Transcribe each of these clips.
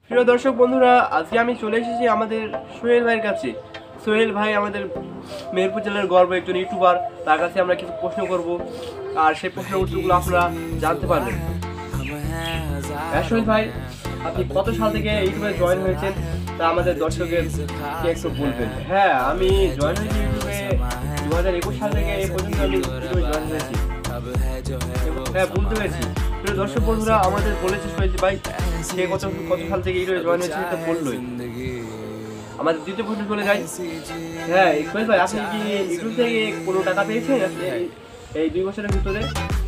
প্রিয় দর্শক বন্ধুরা, আজকে আমি চলে এসেছি আমাদের সোহেল ভাইয়ের কাছে। সোহেল ভাই আমাদের মেহেরপুর জেলার গর্ব, একজন ইউটিউবার। তার কাছে আমরা কিছু প্রশ্ন করব, আর সেই প্রশ্নের উত্তরগুলো আপনারা জানতে পারবেন। সোহেল ভাই, আপনি কত সাল থেকে ইউটিউবে জয়েন হয়েছেন তা আমাদের দর্শকের একটু বলবেন। হ্যাঁ, আমি জয়েন হয়েছি ইউটিউবে 2021 সাল থেকে এই পর্যন্ত আমি ইউটিউবে জয়েন হয়েছি। হ্যাঁ, বুঝতে পেরেছি। প্রিয় দর্শক বন্ধুরা, আমাদের বলেছে সোহেল ভাই সে কত সাল থেকে ইউটিউবে জয়েন হয়েছে সেটা বললোই। আমাদের দ্বিতীয় প্রশ্ন চলে যাই। হ্যাঁ সোহেল ভাই, আপনি কি ইউটিউব থেকে কোনো টাকা পেয়েছেন এই 2 বছরের ভিতরে?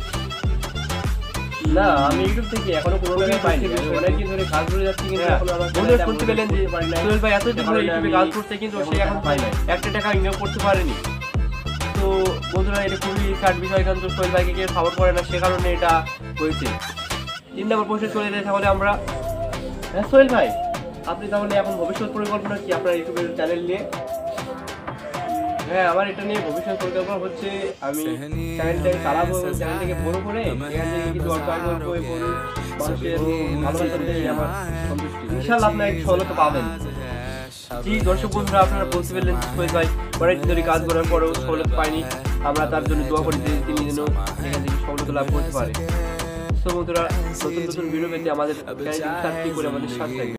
না, আমি ইউটিউব থেকে এখনো কোনো টাকা পাইনি। অনেকদিন ধরে কাজ করে যাচ্ছি, কিন্তু এখনো আমার বন্ধুরা শুনতে পেলেন যে সোহেল ভাই এতদিন ধরে ইউটিউবে কাজ করতে, কিন্তু সে এখন পায় না, একটা টাকা ইনকাম করতে পারেনি। তো বন্ধুরা, এটা খুবই কাট বিষয়, কারণ সোহেল ভাইকে কেউ সাপোর্ট করে না, সে কারণে এটা হয়েছে। 3 নম্বর প্রশ্নে চলে যাই তাহলে আমরা। হ্যাঁ সোহেল ভাই, আপনি তাহলে এখন ভবিষ্যৎ পরিকল্পনা কি আপনার ইউটিউবের চ্যানেল নিয়ে? হ্যাঁ, আমার এটা নিয়ে ভবিষ্যৎ পরিকল্পনা হচ্ছে আমি চ্যানেলটাকে চালাবো, চ্যানেলটাকে বড় করে এখান থেকে কিছু অর্থ আয় করবো এবং মানুষের ভালোবাসাতে আমার সন্তুষ্টি। ইনশাআল্লাহ আপনারা একটু সফলতা পাবেন। জি দর্শক বন্ধুরা, আপনারা বলতে পারলেন সোহেল ভাই অনেকদিন ধরে কাজ করার পরেও সফলতা পায়নি। আমরা তার জন্য দোয়া করি যে তিনি যেন এখান থেকে সফলতা লাভ করতে পারে। তো বন্ধুরা, নতুন ভিডিও পেতে আমাদের চ্যানেলটি সাবস্ক্রাইব করে আমাদের সাথে থাকবেন।